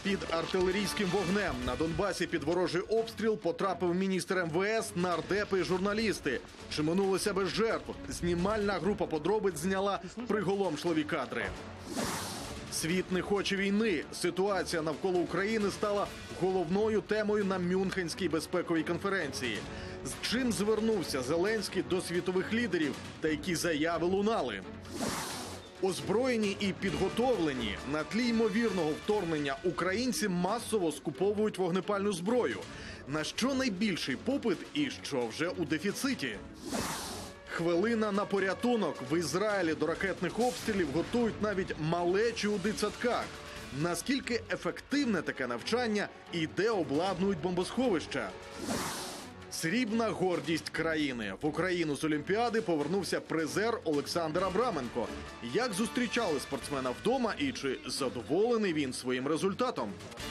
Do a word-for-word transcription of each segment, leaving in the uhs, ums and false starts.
під артилерійським вогнем. На Донбасі під ворожий обстріл потрапив міністр ем ве ес, нардепи і журналісти. Чи минулося без жертв? Знімальна група подробиць зняла приголомшливі кадри. Світ не хоче війни. Ситуація навколо України стала головною темою на Мюнхенській безпековій конференції. З чим звернувся Зеленський до світових лідерів та які заяви лунали? Озброєні і підготовлені, на тлі ймовірного вторгнення українці масово скуповують вогнепальну зброю. На що найбільший попит і що вже у дефіциті? Хвилина на порятунок. В Ізраїлі до ракетних обстрілів готують навіть малечі у дитсадках. Наскільки ефективне таке навчання і де обладнують бомбосховища? Срібна гордість країни. В Україну з Олімпіади повернувся призер Олександр Абраменко. Як зустрічали спортсмена вдома і чи задоволений він своїм результатом?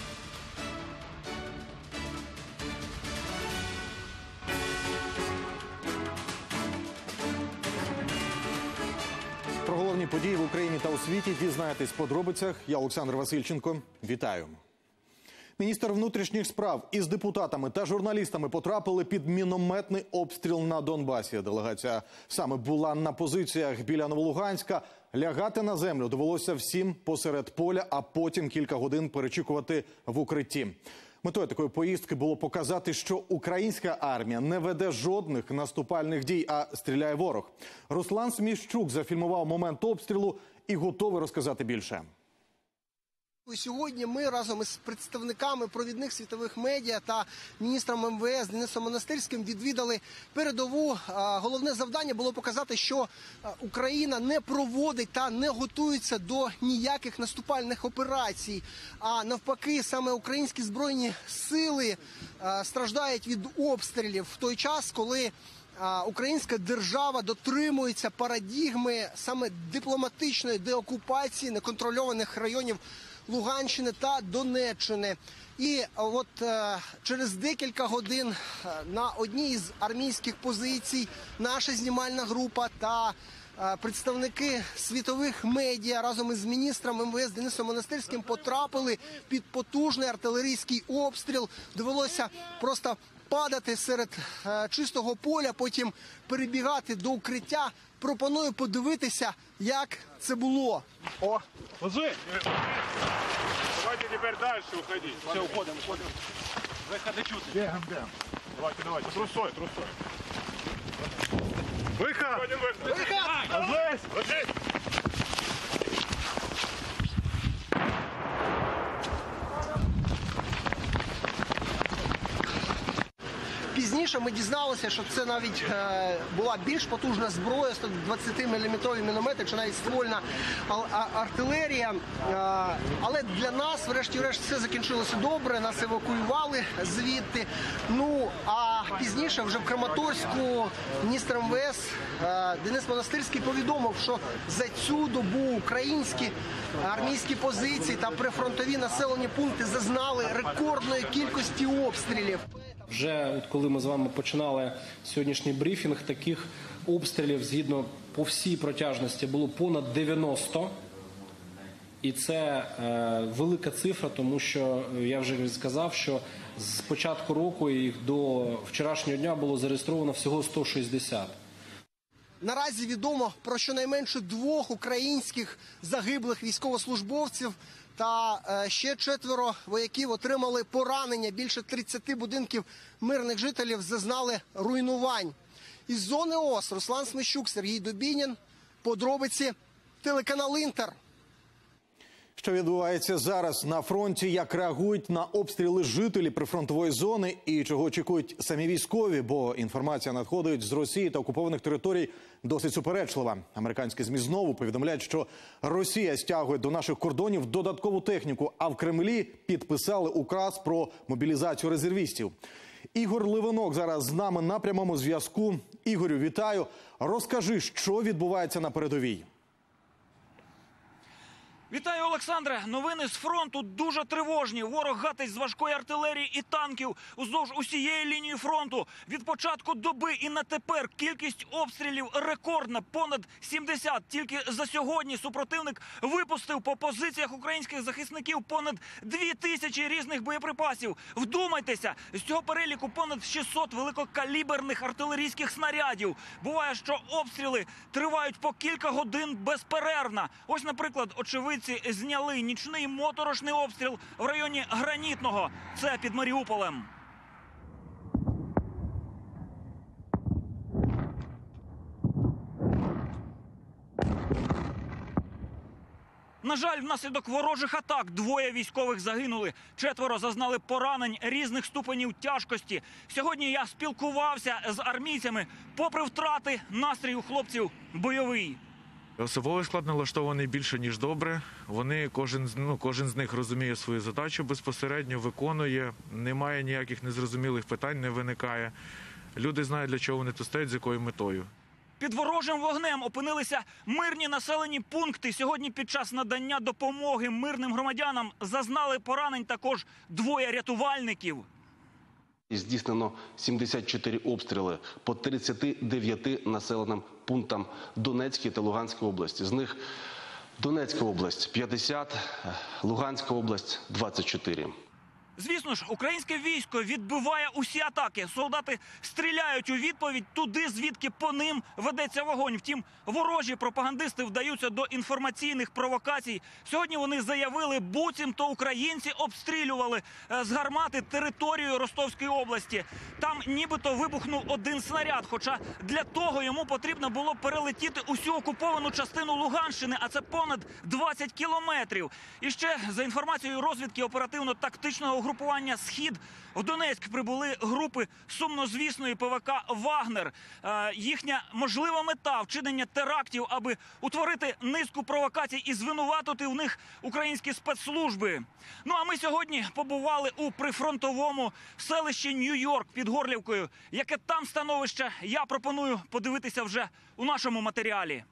Про головні події в Україні та у світі дізнаєтесь в подробицях. Я Олександр Васильченко. Вітаю. Міністр внутрішніх справ із депутатами та журналістами потрапили під мінометний обстріл на Донбасі. Делегація саме була на позиціях біля Новолуганська. Лягати на землю довелося всім посеред поля, а потім кілька годин перечікувати в укритті. Метою такої поїздки було показати, що українська армія не веде жодних наступальних дій, а стріляє ворог. Руслан Сміщук зафільмував момент обстрілу і готовий розказати більше. Сьогодні ми разом із представниками провідних світових медіа та міністром ем ве ес Денисом Монастирським відвідали передову. Головне завдання було показати, що Україна не проводить та не готується до ніяких наступальних операцій. А навпаки, саме українські збройні сили страждають від обстрілів в той час, коли українська держава дотримується парадігми саме дипломатичної деокупації неконтрольованих районів Луганщини та Донеччини. І от е, через декілька годин на одній із армійських позицій наша знімальна група та е, представники світових медіа разом із міністром ем ве ес Денисом Монастирським потрапили під потужний артилерійський обстріл. Довелося просто падати серед е, чистого поля, потім перебігати до укриття. Пропоную подивитися, як це було. О! Ложи! Давайте тепер далі уходіть. Все, уходимо, уходимо. Виходи чути. Бігом, бігом. Давайте, давайте. Трусой, трусой. Виход! Виход! Ложись! Ложись! Пізніше ми дізналися, що це навіть е, була більш потужна зброя, сто двадцятиміліметрові міномети, чи навіть ствольна артилерія. Е, але для нас, врешті-решт, все закінчилося добре, нас евакуювали звідти. Ну, а пізніше, вже в Краматорську, міністр ем ве ес е, Денис Монастирський повідомив, що за цю добу українські армійські позиції та прифронтові населені пункти зазнали рекордної кількості обстрілів. Вже от коли ми з вами починали сьогоднішній брифінг, таких обстрілів згідно по всій протяжності було понад дев'яносто. І це е, велика цифра, тому що я вже сказав, що з початку року і до вчорашнього дня було зареєстровано всього сто шістдесят. Наразі відомо про щонайменше двох українських загиблих військовослужбовців. Та е, ще четверо вояків отримали поранення. Більше тридцяти будинків мирних жителів зазнали руйнувань. Із зони ООС Руслан Сміщук, Сергій Дубінін. Подробиці, телеканал «Інтер». Що відбувається зараз на фронті, як реагують на обстріли жителі прифронтової зони і чого очікують самі військові, бо інформація надходить з Росії та окупованих територій досить суперечлива. Американські ЗМІ знову повідомляють, що Росія стягує до наших кордонів додаткову техніку, а в Кремлі підписали указ про мобілізацію резервістів. Ігор Левинок зараз з нами на прямому зв'язку. Ігорю, вітаю. Розкажи, що відбувається на передовій. Вітаю, Олександре. Новини з фронту дуже тривожні. Ворог гатить з важкої артилерії і танків уздовж усієї лінії фронту. Від початку доби і на тепер кількість обстрілів рекордна – понад сімдесят. Тільки за сьогодні супротивник випустив по позиціях українських захисників понад дві тисячі різних боєприпасів. Вдумайтеся, з цього переліку понад шістсот великокаліберних артилерійських снарядів. Буває, що обстріли тривають по кілька годин безперервно. Ось, наприклад, очевидці зняли нічний моторошний обстріл в районі Гранітного. Це під Маріуполем. На жаль, внаслідок ворожих атак двоє військових загинули, четверо зазнали поранень різних ступенів тяжкості. Сьогодні я спілкувався з армійцями. Попри втрати, настрій у хлопців бойовий. Особовий склад налаштований більше, ніж добре. Вони, кожен, ну, кожен з них розуміє свою задачу безпосередньо, виконує. Немає ніяких незрозумілих питань, не виникає. Люди знають, для чого вони тут стоять, з якою метою. Під ворожим вогнем опинилися мирні населені пункти. Сьогодні під час надання допомоги мирним громадянам зазнали поранень також двоє рятувальників. Здійснено сімдесят чотири обстріли по тридцяти дев'яти населеним пунктам Донецької та Луганської області. З них Донецька область – п'ятдесят, Луганська область – двадцять чотири. Звісно ж, українське військо відбиває усі атаки. Солдати стріляють у відповідь туди, звідки по ним ведеться вогонь. Втім, ворожі пропагандисти вдаються до інформаційних провокацій. Сьогодні вони заявили, буцімто українці обстрілювали з гармати територію Ростовської області. Там нібито вибухнув один снаряд, хоча для того йому потрібно було перелетіти усю окуповану частину Луганщини, а це понад двадцять кілометрів. І ще, за інформацією розвідки оперативно-тактичного угрупування «Схід», в Донецьк прибули групи сумнозвісної ПВК «Вагнер». Е, їхня можлива мета – вчинення терактів, аби утворити низку провокацій і звинуватити в них українські спецслужби. Ну а ми сьогодні побували у прифронтовому селищі Нью-Йорк під Горлівкою. Яке там становище, я пропоную подивитися вже у нашому матеріалі.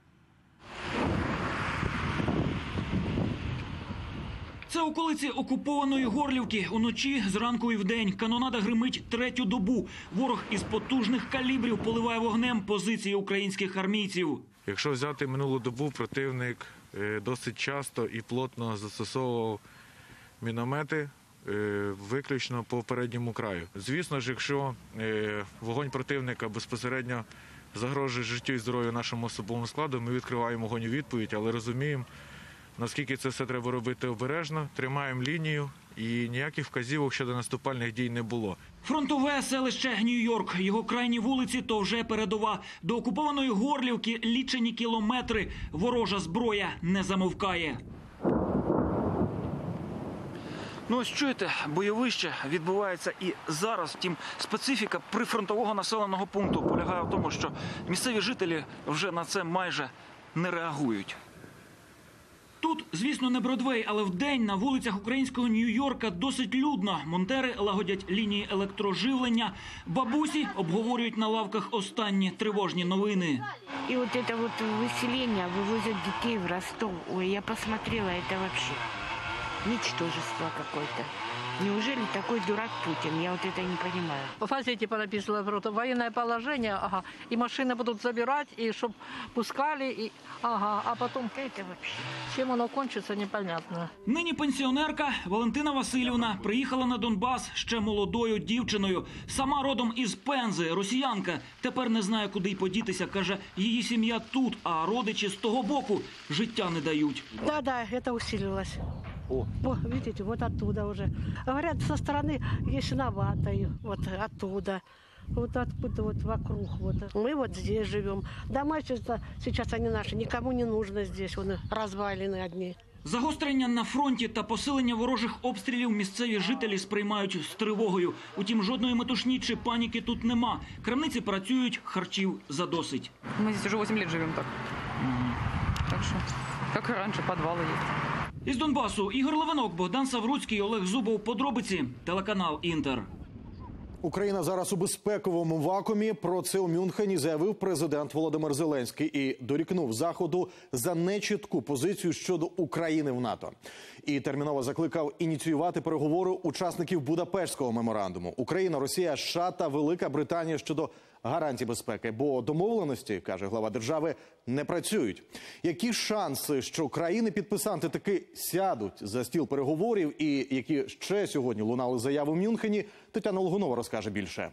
Це околиці окупованої Горлівки. Уночі, зранку і вдень. Канонада гримить третю добу. Ворог із потужних калібрів поливає вогнем позиції українських армійців. Якщо взяти минулу добу, противник досить часто і плотно застосовував міномети виключно по передньому краю. Звісно ж, якщо вогонь противника безпосередньо загрожує життю і здоров'ю нашому особовому складу, ми відкриваємо вогонь у відповідь, але розуміємо, наскільки це все треба робити обережно, тримаємо лінію і ніяких вказівок щодо наступальних дій не було. Фронтове селище Нью-Йорк. Його крайні вулиці – то вже передова. До окупованої Горлівки лічені кілометри. Ворожа зброя не замовкає. Ну ось чуєте, бойовище відбувається і зараз. Втім, специфіка прифронтового населеного пункту полягає в тому, що місцеві жителі вже на це майже не реагують. Тут, звісно, не Бродвей, але вдень на вулицях українського Нью-Йорка досить людно. Монтери лагодять лінії електроживлення. Бабусі обговорюють на лавках останні тривожні новини. І от це от виселення, вивозять дітей в Ростов. Ой, я посмотрела, це взагалі ничтожество какое-то. Неужели такой дурак Путин? Я вот это не понимаю. В газете написано, военное положение, ага, и машины будут забирать, и чтоб пускали, и, ага, а потом... Это вообще... Чем оно кончится, непонятно. Нині пенсіонерка Валентина Васильівна приїхала на Донбас ще молодою дівчиною. Сама родом із Пензи, росіянка. Тепер не знає, куди й подітися. Каже, її сім'я тут, а родичі з того боку життя не дають. Да, да, это усилилось. О. О, видите, вот оттуда уже. Говорят, со стороны Ясиноватой, вот оттуда. Вот откуда вот вокруг. Вот. Мы вот здесь живем. Дома сейчас, сейчас они наши, никому не нужно здесь. Вони розвалені одні. Загострення на фронті та посилення ворожих обстрілів місцеві жителі сприймають з тривогою. Утім, жодної метушні чи паніки тут нема. Крамниці працюють, харчів задосить. Ми тут вже вісім років живемо так. Угу. Так що, як і раніше, підвали є. Із Донбасу Ігор Левинок, Богдан Савруцький, Олег Зубов. Подробиці. Телеканал «Інтер». Україна зараз у безпековому вакуумі. Про це у Мюнхені заявив президент Володимир Зеленський і дорікнув Заходу за нечітку позицію щодо України в НАТО. І терміново закликав ініціювати переговори учасників Будапештського меморандуму. Україна, Росія, США та Велика Британія щодо гарантій безпеки. Бо домовленості, каже глава держави, не працюють. Які шанси, що країни-підписанти таки сядуть за стіл переговорів і які ще сьогодні лунали заяви в Мюнхені, Тетяна Логунова розкаже більше.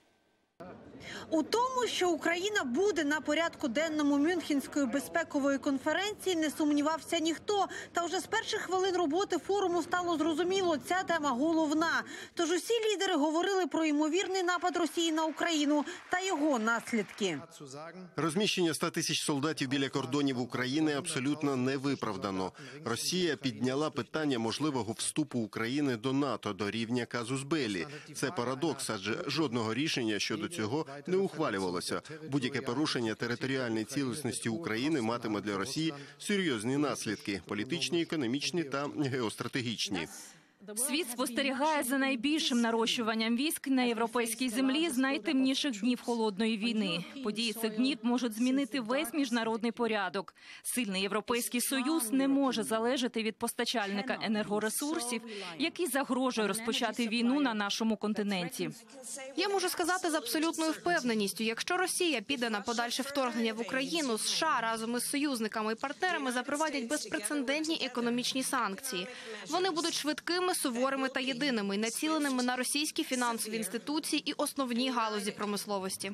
У тому, що Україна буде на порядку денному Мюнхенської безпекової конференції, не сумнівався ніхто. Та вже з перших хвилин роботи форуму стало зрозуміло, ця тема головна. Тож усі лідери говорили про ймовірний напад Росії на Україну та його наслідки. Розміщення ста тисяч солдатів біля кордонів України абсолютно не виправдано. Росія підняла питання можливого вступу України до НАТО до рівня казус беллі. Це парадокс, адже жодного рішення щодо цього не ухвалювалося. Будь-яке порушення територіальної цілісності України матиме для Росії серйозні наслідки – політичні, економічні та геостратегічні. Світ спостерігає за найбільшим нарощуванням військ на європейській землі з найтемніших днів холодної війни. Події цих днів можуть змінити весь міжнародний порядок. Сильний Європейський Союз не може залежати від постачальника енергоресурсів, який загрожує розпочати війну на нашому континенті. Я можу сказати з абсолютною впевненістю, якщо Росія піде на подальше вторгнення в Україну, США разом із союзниками і партнерами запровадять безпрецедентні економічні санкції. Вони будуть швидкими, суворими та єдиними, націленими на російські фінансові інституції і основні галузі промисловості.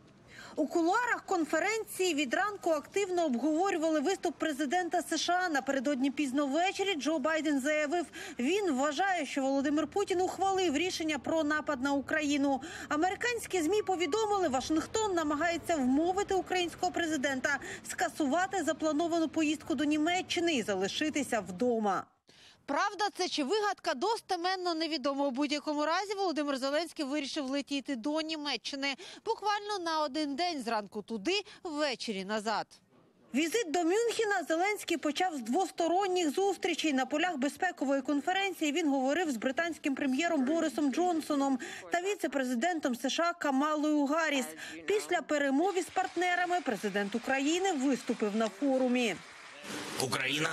У кулуарах конференції від ранку активно обговорювали виступ президента США. Напередодні пізно ввечері Джо Байден заявив, він вважає, що Володимир Путін ухвалив рішення про напад на Україну. Американські ЗМІ повідомили, Вашингтон намагається вмовити українського президента скасувати заплановану поїздку до Німеччини і залишитися вдома. Правда, це чи вигадка, достеменно невідомо. У будь-якому разі Володимир Зеленський вирішив летіти до Німеччини. Буквально на один день, зранку туди, ввечері назад. Візит до Мюнхена Зеленський почав з двосторонніх зустрічей. На полях безпекової конференції він говорив з британським прем'єром Борисом Джонсоном та віце-президентом США Камалою Гарріс. Після перемови з партнерами президент України виступив на форумі. Україна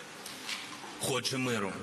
хоче миру.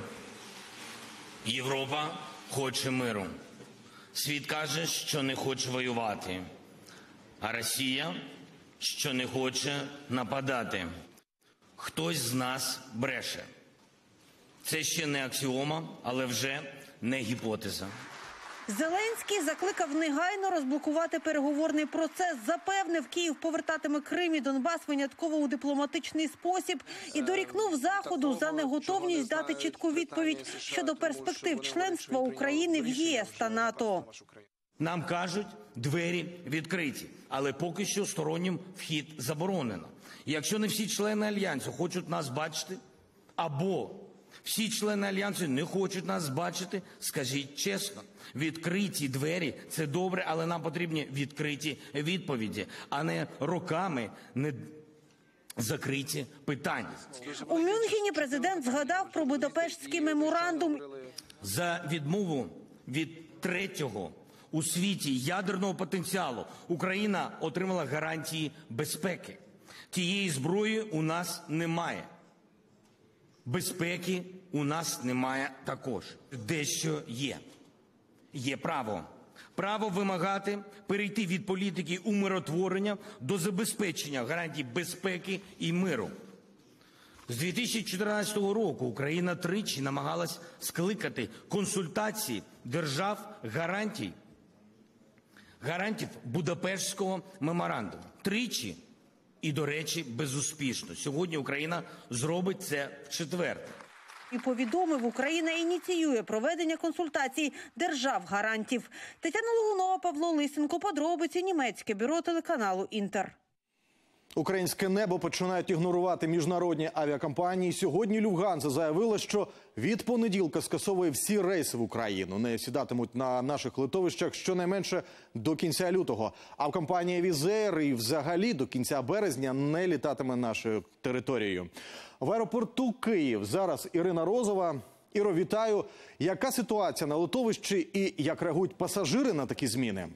Європа хоче миру. Світ каже, що не хоче воювати. А Росія, що не хоче нападати. Хтось з нас бреше. Це ще не аксіома, але вже не гіпотеза. Зеленський закликав негайно розблокувати переговорний процес. Запевнив, Київ повертатиме Крим і Донбас винятково у дипломатичний спосіб і дорікнув Заходу за неготовність дати чітку відповідь щодо перспектив членства України в ЄС та НАТО. Нам кажуть, двері відкриті, але поки що стороннім вхід заборонено. Якщо не всі члени Альянсу хочуть нас бачити, або всі члени Альянсу не хочуть нас бачити, скажіть чесно. Відкриті двері – це добре, але нам потрібні відкриті відповіді, а не роками не закриті питання. У Мюнхені президент згадав про Будапештський меморандум. За відмову від третього у світі ядерного потенціалу Україна отримала гарантії безпеки. Тієї зброї у нас немає. Безпеки у нас немає також. Дещо є. Є право. Право вимагати перейти від політики умиротворення до забезпечення гарантій безпеки і миру. З дві тисячі чотирнадцятого року Україна тричі намагалась скликати консультації держав гарантій, гарантів Будапештського меморандуму. Тричі. І, до речі, безуспішно. Сьогодні Україна зробить це вчетверте. І повідомив, Україна ініціює проведення консультацій держав-гарантів. Тетяна Логунова, Павло Лисенко, подробиці, німецьке бюро телеканалу «Інтер». Українське небо починають ігнорувати міжнародні авіакомпанії. Сьогодні Люфтганза заявила, що від понеділка скасовує всі рейси в Україну. Не сідатимуть на наших литовищах щонайменше до кінця лютого. А в компанії «Візер» і взагалі до кінця березня не літатиме нашою територією. В аеропорту Київ зараз Ірина Розова. Іро, вітаю. Яка ситуація на литовищі і як реагують пасажири на такі зміни?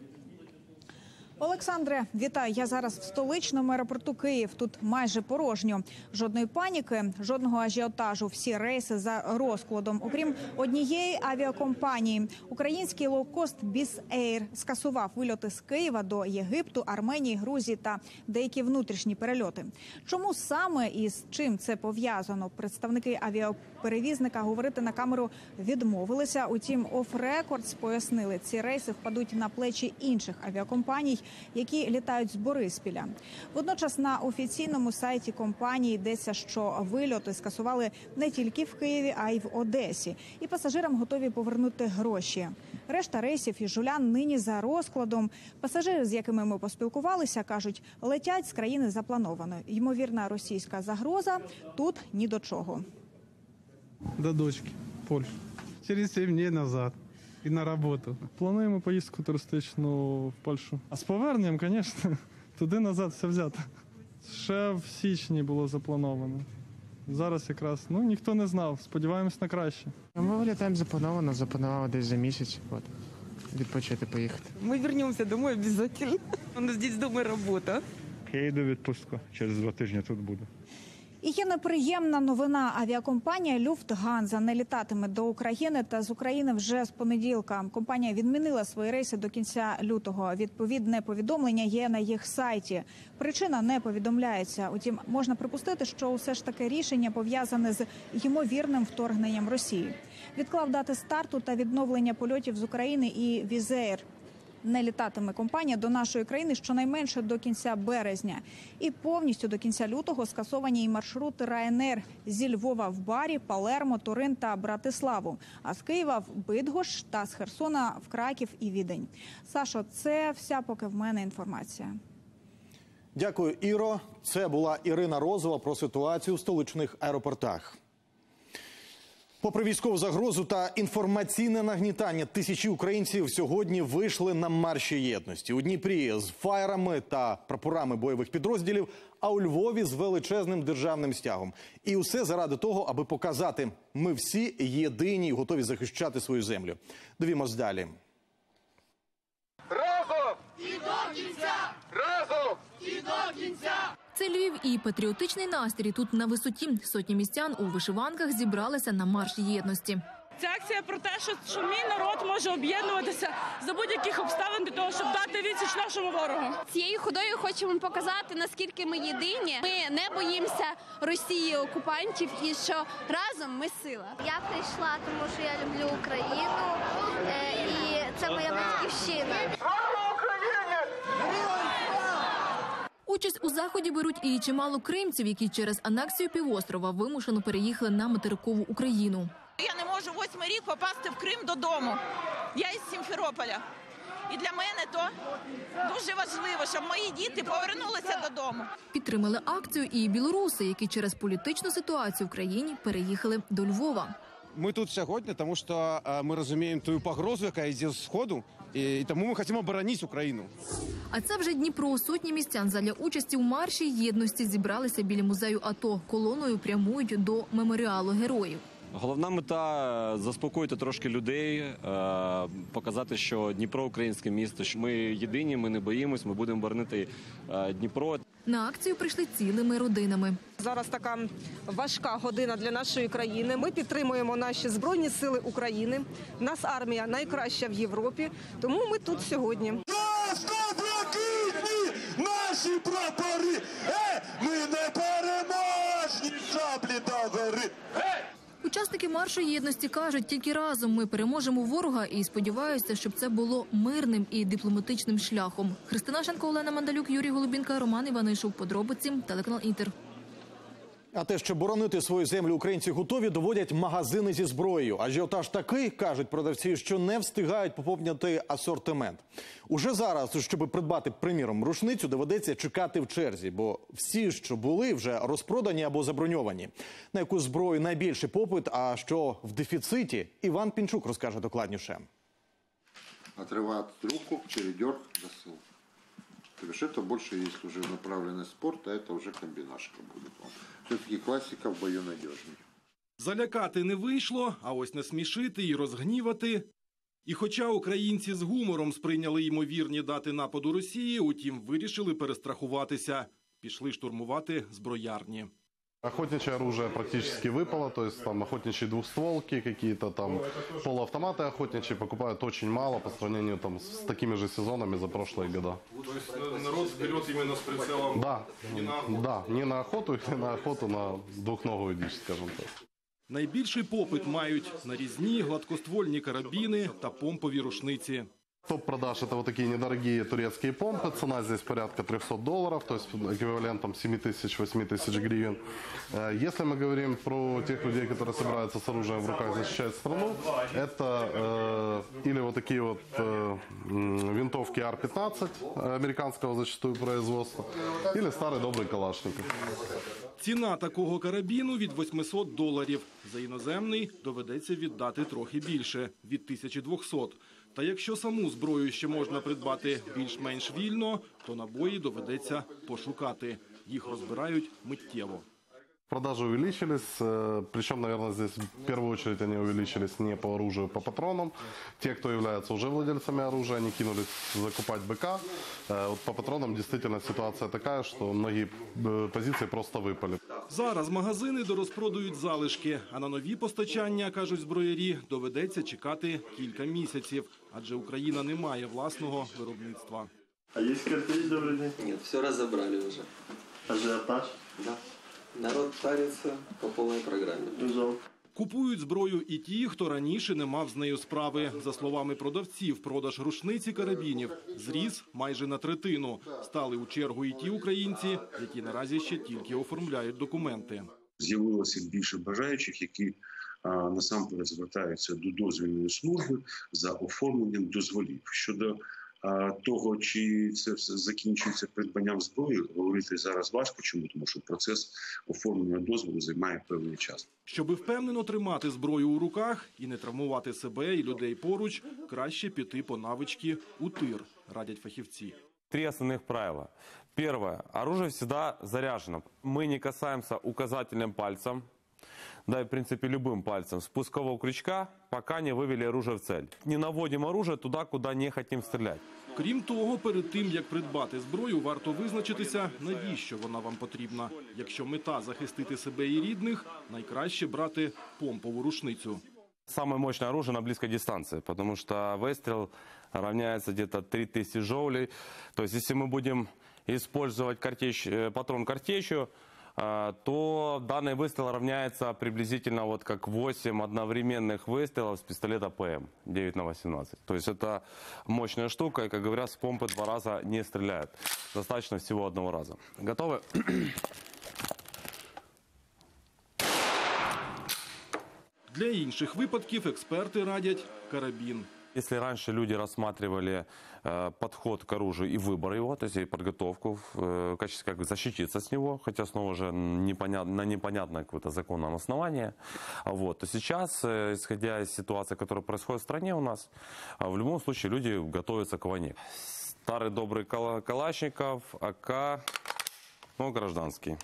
Олександре, вітаю. Я зараз в столичному аеропорту Київ. Тут майже порожньо. Жодної паніки, жодного ажіотажу. Всі рейси за розкладом. Окрім однієї авіакомпанії. Український лоукост Біз Ейр скасував вильоти з Києва до Єгипту, Арменії, Грузії та деякі внутрішні перельоти. Чому саме і з чим це пов'язано? Представники авіаперевізника говорити на камеру відмовилися. Утім, оф-рекордс пояснили, ці рейси впадуть на плечі інших авіакомпаній, які літають з Бориспіля. Водночас на офіційному сайті компанії йдеться, що вильоти скасували не тільки в Києві, а й в Одесі. І пасажирам готові повернути гроші. Решта рейсів із Жулян нині за розкладом. Пасажири, з якими ми поспілкувалися, кажуть, летять з країни заплановано. Ймовірна російська загроза тут ні до чого. До дочки, Польщу. Через сім днів назад. І на роботу. Плануємо поїздку туристичну в Польщу. А з поверненням, звісно, туди-назад все взято. Ще в січні було заплановано. Зараз якраз, ну, ніхто не знав. Сподіваємось на краще. Ми вилітаємо заплановано, запланували десь за місяць. От, відпочити, поїхати. Ми повернемося домой обов'язково. У нас тут вдома робота. Я йду в відпустку. Через два тижні тут буду. І є неприємна новина. Авіакомпанія «Люфтганза» не літатиме до України та з України вже з понеділка. Компанія відмінила свої рейси до кінця лютого. Відповідне повідомлення є на їх сайті. Причина не повідомляється. Утім, можна припустити, що усе ж таке рішення пов'язане з ймовірним вторгненням Росії. Відклав дати старту та відновлення польотів з України і Віз Ейр. Не літатиме компанія до нашої країни щонайменше до кінця березня. І повністю до кінця лютого скасовані і маршрути Ryanair зі Львова в Барі, Палермо, Турин та Братиславу. А з Києва в Бидгош та з Херсона в Краків і Відень. Сашо, це вся поки в мене інформація. Дякую, Іро. Це була Ірина Розова про ситуацію в столичних аеропортах. Попри військову загрозу та інформаційне нагнітання, тисячі українців сьогодні вийшли на марші єдності. У Дніпрі з фаєрами та прапорами бойових підрозділів, а у Львові з величезним державним стягом. І усе заради того, аби показати – ми всі єдині і готові захищати свою землю. Дивімось далі. Разом! І до кінця! Разом! І до кінця! Це Львів і патріотичний настрій тут на висоті. Сотні містян у вишиванках зібралися на марш єдності. Ця акція про те, що, що мій народ може об'єднуватися за будь-яких обставин для того, щоб дати відсіч нашому ворогу. Цією ходою хочемо показати, наскільки ми єдині. Ми не боїмося Росії, окупантів і що разом ми сила. Я прийшла, тому що я люблю Україну і це моя батьківщина. Участь у заході беруть і чимало кримців, які через анексію півострова вимушено переїхали на материкову Україну. Я не можу восьмий рік попасти в Крим додому. Я із Сімферополя. І для мене то дуже важливо, щоб мої діти повернулися додому. Підтримали акцію і білоруси, які через політичну ситуацію в країні переїхали до Львова. Ми тут сьогодні, тому що ми розуміємо ту погрозу, яка йде з Сходу, і тому ми хочемо оборонити Україну. А це вже Дніпро. Сотні містян задля участі у марші єдності зібралися біля музею АТО. Колоною прямують до меморіалу героїв. Головна мета – заспокоїти трошки людей, показати, що Дніпро – українське місто, що ми єдині, ми не боїмось, ми будемо боронити Дніпро. На акцію прийшли цілими родинами. Зараз така важка година для нашої країни. Ми підтримуємо наші Збройні Сили України. У нас армія найкраща в Європі, тому ми тут сьогодні. Жовто-блакитні наші прапори! Е, ми не переможні, шаблі до гори! Е! Учасники маршу єдності кажуть, тільки разом ми переможемо ворога і сподіваються, щоб це було мирним і дипломатичним шляхом. Христина Шенко, Олена Мандалюк, Юрій Голубінка, Роман Іванишов. Подробиці, телеканал Інтер. А те, що боронити свою землю українці готові, доводять магазини зі зброєю. Ажіотаж такий, кажуть продавці, що не встигають поповнити асортимент. Уже зараз, щоб придбати, приміром, рушницю, доведеться чекати в черзі, бо всі, що були, вже розпродані або заброньовані. На яку зброю найбільший попит, а що в дефіциті, Іван Пінчук розкаже докладніше. Отрывать руку, чередер, досыл. То бишь это больше, если уже направленный спорт, а это уже комбинашка будет. Все-таки классика в бою надежнее. Залякати не вийшло, а ось насмішити і розгнівати. І хоча українці з гумором сприйняли ймовірні дати нападу Росії, утім вирішили перестрахуватися. Пішли штурмувати зброярні. Охотничье оружие практически выпало, то есть там охотничьи двухстволки, какие-то там полуавтоматы охотничьи покупают очень мало по сравнению там с такими же сезонами за прошлые года. То есть народ берет именно с прицелом? Да, не на охоту? Да, не на охоту, не на охоту, на двухногую дичь, скажем так. Найбільший попит мають нарізні, гладкоствольні карабіни та помпові рушниці. Топ продаж – это вот такие недорогие турецкие помпы. Цена здесь порядка триста долларов, то есть эквивалентом семь тысяч - восемь тысяч гривен. Если мы говорим про тех людей, которые собираются с оружием в руках защищать страну, это э, или вот такие вот э, винтовки ар пятнадцать американского зачастую производства, или старый добрый Калашников. Ціна такого карабіну від восьмисот доларів. За іноземний доведеться віддати трохи більше – від тисячі двохсот. Та якщо саму зброю ще можна придбати більш-менш вільно, то набої доведеться пошукати. Їх розбирають миттєво. Продажи увеличились, причем, наверное, здесь в первую очередь они увеличились не по оружию, по патронам. Те, кто являются уже владельцами оружия, они кинулись закупать БК. Вот по патронам действительно ситуация такая, что многие позиции просто выпали. Зараз магазини дорозпродають залишки, а на нові постачання, кажуть зброярі, доведеться чекати кілька місяців, адже Україна не має власного виробництва. А есть картель, добрый день? Нет, все разобрали уже. Ажиотаж? Да. Народ парится по полной программе. Жалко. Купують зброю і ті, хто раніше не мав з нею справи. За словами продавців, продаж рушниць і карабінів зріс майже на третину. Стали у чергу і ті українці, які наразі ще тільки оформляють документи. З'явилося більше бажаючих, які а, насамперед звертаються до дозвільної служби за оформленням дозволів. Щодо а, того, чи це все закінчується придбанням зброї, говорити зараз важко. Чому? Тому що процес оформлення дозволу займає певний час. Щоби впевнено тримати зброю у руках і не травмувати себе і людей поруч, краще піти по навички у тир, радять фахівці. Три основных правила. Первое. Оружие всегда заряжено. Мы не касаемся указательным пальцем, да и в принципе любым пальцем, спускового крючка, пока не вывели оружие в цель. Не наводим оружие туда, куда не хотим стрелять. Крім того, перед тим, як придбати зброю, варто визначитися, навіщо вона вам потрібна. Якщо мета – захистити себе і рідних, найкраще брати помпову рушницю. Самое мощное оружие на близкой дистанции, потому что выстрел равняется где-то три тысячи жоулей. То есть, если мы будем использовать картечь, патрон картечью, то данный выстрел равняется приблизительно вот как восемь одновременных выстрелов с пистолета ПМ девять на восемнадцать. То есть, это мощная штука, и, как говорят, с помпы два раза не стреляют. Достаточно всего одного раза. Готовы? Для інших випадків експерти радять карабін. Если раньше люди рассматривали э, подход к оружию и выбор его, то есть и подготовку э, в качестве как защититься с него, хотя снова же непонят, на непонятное какое-то законное основание, вот, то сейчас, э, исходя из ситуации, которая происходит в стране у нас, э, в любом случае люди готовятся к войне. Старый добрый кала, Калашников, АК, ну, гражданский.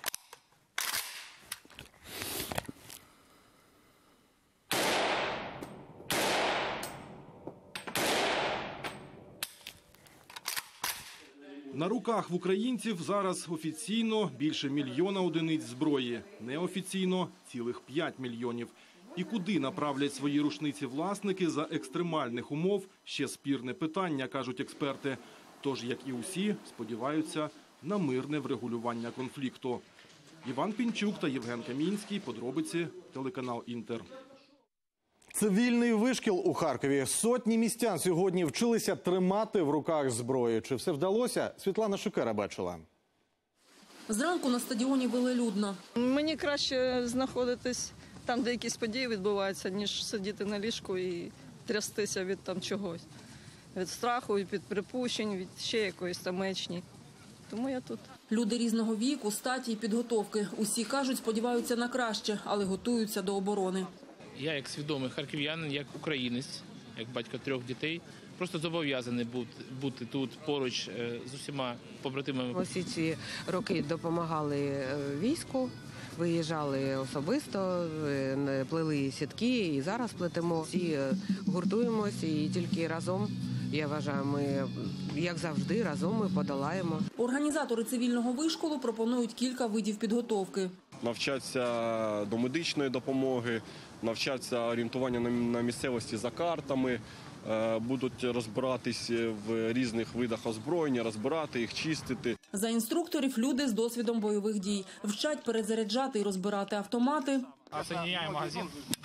На руках в українців зараз офіційно більше мільйона одиниць зброї, неофіційно – цілих п'ять мільйонів. І куди направлять свої рушниці власники за екстремальних умов – ще спірне питання, кажуть експерти. Тож, як і усі, сподіваються на мирне врегулювання конфлікту. Іван Пінчук та Євген Камінський. Подробиці. Телеканал «Інтер». Цивільний вишкіл у Харкові. Сотні містян сьогодні вчилися тримати в руках зброю. Чи все вдалося? Світлана Шикера бачила. Зранку на стадіоні велелюдно. Мені краще знаходитись там, де якісь події відбуваються, ніж сидіти на ліжку і трястися від там чогось. Від страху, від припущень, від ще якоїсь там мечні. Тому я тут. Люди різного віку, статі і підготовки. Усі кажуть, сподіваються на краще, але готуються до оборони. Я, як свідомий харків'янин, як українець, як батько трьох дітей, просто зобов'язаний бути, бути тут поруч з усіма побратимами. Усі ці роки допомагали війську, виїжджали особисто, плели сітки і зараз плетемо. Всі гуртуємось і тільки разом, я вважаю, ми, як завжди, разом ми подолаємо. Організатори цивільного вишколу пропонують кілька видів підготовки. Навчатися до медичної допомоги, навчатися орієнтування на місцевості за картами, будуть розбиратись в різних видах озброєння, розбирати їх, чистити. За інструкторів люди з досвідом бойових дій. Вчать перезаряджати і розбирати автомати. Соединяємо магазин.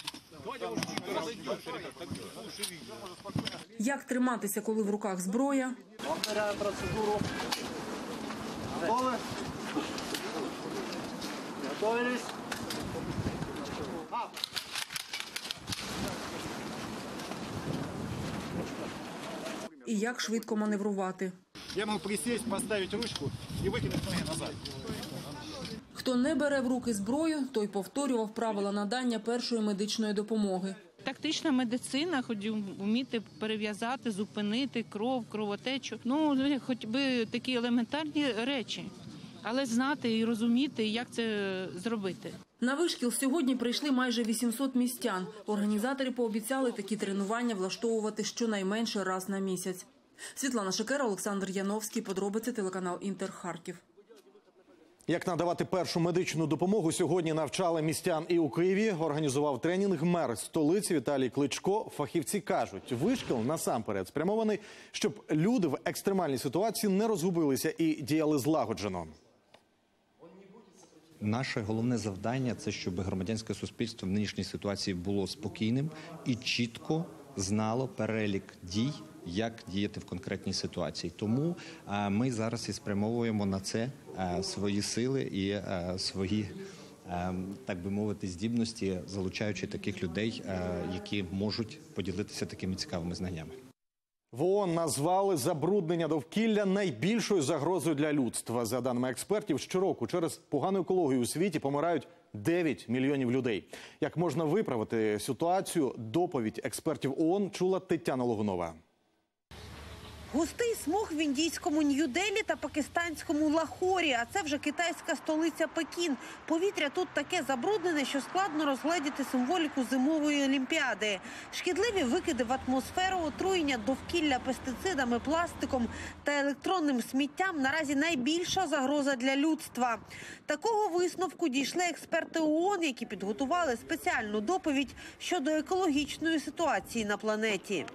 Як триматися, коли в руках зброя. Повторяємо процедуру. Готові? Готовились? І як швидко маневрувати. Я можу присісти, поставити ручку і викинути ноги назад. Хто не бере в руки зброю, той повторював правила надання першої медичної допомоги. Тактична медицина, хоч вміти перев'язати, зупинити кров, кровотечу. Ну, хоч би такі елементарні речі. Але знати і розуміти, як це зробити. На вишкіл сьогодні прийшли майже вісімсот містян. Організатори пообіцяли такі тренування влаштовувати щонайменше раз на місяць. Світлана Шикера, Олександр Яновський. Подробиці, телеканал «Інтер», Харків. Як надавати першу медичну допомогу, сьогодні навчали містян і у Києві. Організував тренінг мер столиці Віталій Кличко. Фахівці кажуть, вишкіл насамперед спрямований, щоб люди в екстремальній ситуації не розгубилися і діяли злагоджено. Наше головне завдання – це щоб громадянське суспільство в нинішній ситуації було спокійним і чітко знало перелік дій, як діяти в конкретній ситуації. Тому а, ми зараз і спрямовуємо на це а, свої сили і а, свої, а, так би мовити, здібності, залучаючи таких людей, а, які можуть поділитися такими цікавими знаннями. В ООН назвали забруднення довкілля найбільшою загрозою для людства. За даними експертів, щороку через погану екологію у світі помирають дев'ять мільйонів людей. Як можна виправити ситуацію, доповідь експертів ООН чула Тетяна Логунова. Густий смог в індійському Нью-Делі та пакистанському Лахорі, а це вже китайська столиця Пекін. Повітря тут таке забруднене, що складно розгледіти символіку зимової олімпіади. Шкідливі викиди в атмосферу, отруєння довкілля пестицидами, пластиком та електронним сміттям наразі найбільша загроза для людства. Такого висновку дійшли експерти ООН, які підготували спеціальну доповідь щодо екологічної ситуації на планеті.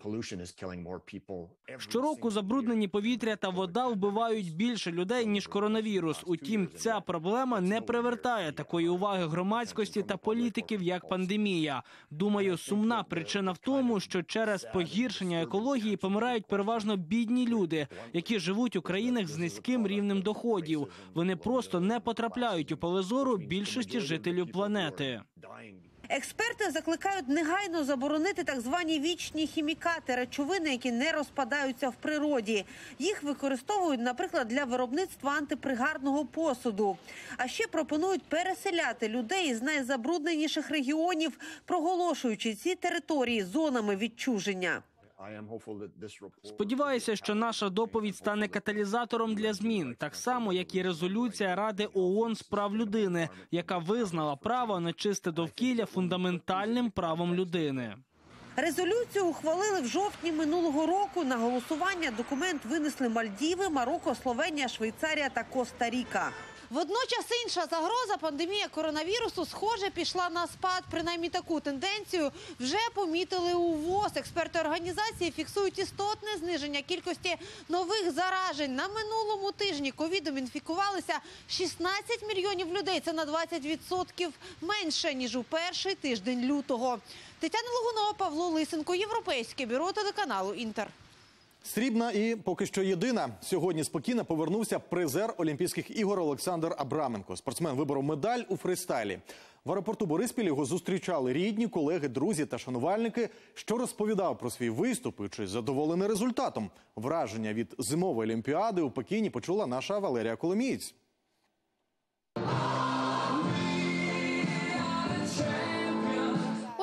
Щороку забруднені повітря та вода вбивають більше людей, ніж коронавірус. Утім, ця проблема не привертає такої уваги громадськості та політиків, як пандемія. Думаю, сумна причина в тому, що через погіршення екології помирають переважно бідні люди, які живуть у країнах з низьким рівнем доходів. Вони просто не потрапляють у поле зору більшості жителів планети. Експерти закликають негайно заборонити так звані вічні хімікати – речовини, які не розпадаються в природі. Їх використовують, наприклад, для виробництва антипригарного посуду. А ще пропонують переселяти людей із найзабрудненіших регіонів, проголошуючи ці території зонами відчуження. Сподіваюся, що наша доповідь стане каталізатором для змін, так само, як і резолюція Ради ООН з прав людини, яка визнала право на чисте довкілля фундаментальним правом людини. Резолюцію ухвалили в жовтні минулого року. На голосування документ винесли Мальдіви, Марокко, Словенія, Швейцарія та Коста-Ріка. Водночас інша загроза – пандемія коронавірусу, схоже, пішла на спад. Принаймні таку тенденцію вже помітили у ВОЗ. Експерти організації фіксують істотне зниження кількості нових заражень. На минулому тижні ковідом інфікувалися шістнадцять мільйонів людей. Це на двадцять відсотків менше, ніж у перший тиждень лютого. Тетяна Логунова, Павло Лисенко, Європейське бюро телеканалу «Інтер». Срібна і поки що єдина. Сьогодні спокійно повернувся призер Олімпійських ігор Олександр Абраменко. Спортсмен виборов медаль у фристайлі. В аеропорту Бориспіль його зустрічали рідні, колеги, друзі та шанувальники. Що розповідав про свій виступ і чи задоволений результатом? Враження від зимової олімпіади у Пекіні почула наша Валерія Коломієць.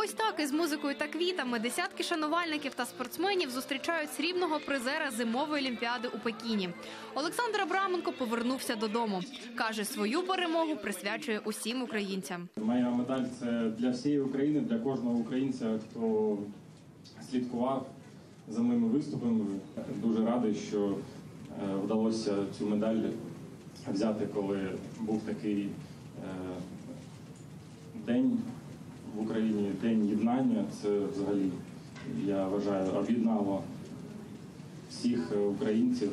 Ось так із музикою та квітами десятки шанувальників та спортсменів зустрічають срібного призера зимової олімпіади у Пекіні. Олександр Абраменко повернувся додому. Каже, свою перемогу присвячує усім українцям. Моя медаль – це для всієї України, для кожного українця, хто слідкував за моїми виступами. Дуже радий, що вдалося цю медаль взяти, коли був такий день в Україні, день єднання. Це взагалі, я вважаю, об'єднало всіх українців.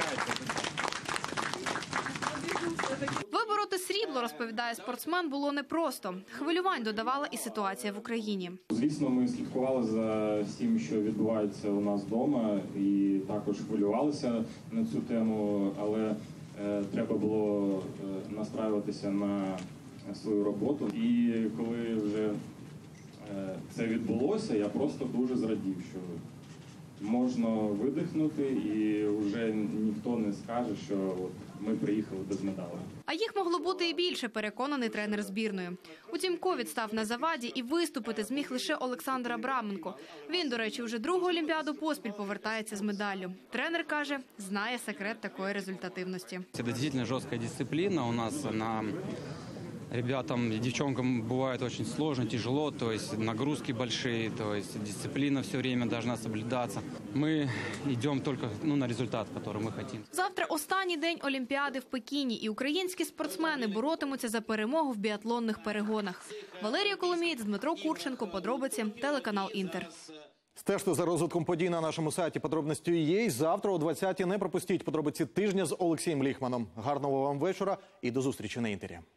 Вибороти срібло, розповідає спортсмен, було непросто. Хвилювань додавала і ситуація в Україні. Звісно, ми слідкували за всім, що відбувається у нас вдома, і також хвилювалися на цю тему, але е, треба було е, настраюватися на свою роботу. І коли вже е, це відбулося, я просто дуже зрадів, що можна видихнути і вже ніхто не скаже, що от ми приїхали без медалей. А їх могло бути і більше, переконаний тренер збірної. Утім, ковід став на заваді і виступити зміг лише Олександр Абраменко. Він, до речі, вже другу олімпіаду поспіль повертається з медаллю. Тренер каже, знає секрет такої результативності. Це дійсно жорстка дисципліна у нас на... Ребятам и девчонкам бывает очень сложно, тяжело, то есть нагрузки большие, то есть дисциплина все время должна соблюдаться. Мы идем только ну, на результат, который мы хотим. Завтра останній день Олімпіади в Пекіні, і українські спортсмени боротимуться за перемогу в біатлонних перегонах. Валерія Коломієць, Дмитро Курченко, подробиці, телеканал Інтер. Стежте за розвитком подій на нашому сайті подробності є. Завтра о двадцятій не пропустіть подробиці тижня з Олексієм Ліхманом. Гарного вам вечора і до зустрічі на Інтері.